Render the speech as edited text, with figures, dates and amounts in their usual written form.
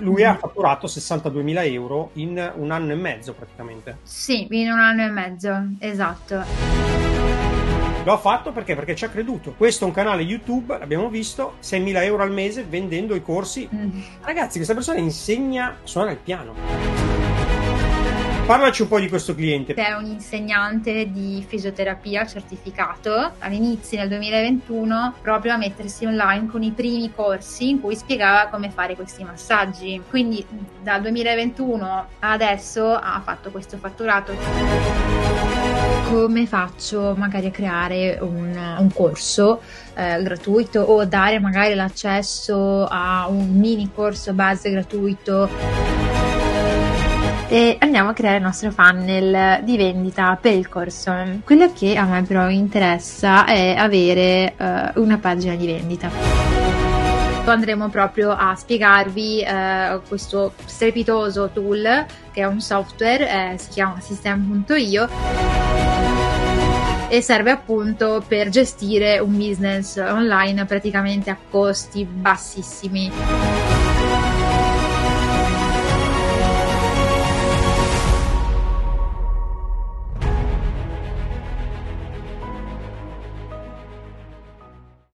lui ha fatturato 62.000 euro in un anno e mezzo praticamente. Sì, in un anno e mezzo, esatto. Lo ha fatto perché ci ha creduto. Questo è un canale YouTube, l'abbiamo visto, 6.000 euro al mese vendendo i corsi. Ragazzi, questa persona insegna a suonare il piano. Parlaci un po' di questo cliente. È un insegnante di fisioterapia certificato, all'inizio nel 2021 proprio a mettersi online con i primi corsi in cui spiegava come fare questi massaggi. Quindi dal 2021 a adesso ha fatto questo fatturato. Come faccio magari a creare un corso gratuito o dare magari l'accesso a un mini corso base gratuito? E andiamo a creare il nostro funnel di vendita per il corso. Quello che a me però interessa è avere una pagina di vendita. Andremo proprio a spiegarvi questo strepitoso tool che è un software, si chiama System.io e serve appunto per gestire un business online praticamente a costi bassissimi.